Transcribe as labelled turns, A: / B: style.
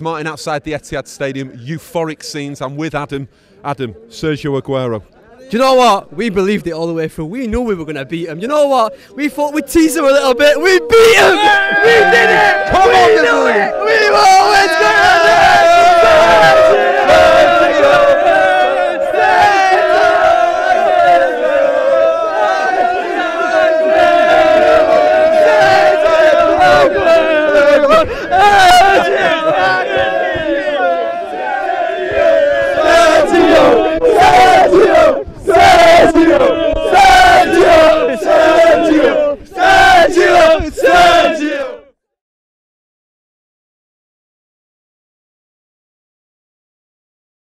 A: It's Martin outside the Etihad Stadium. Euphoric scenes. I'm with Adam. Adam, Sergio Aguero.
B: Do you know what? We believed it all the way through. We knew we were going to beat him. You know what? We thought we'd tease him a little bit. We beat him!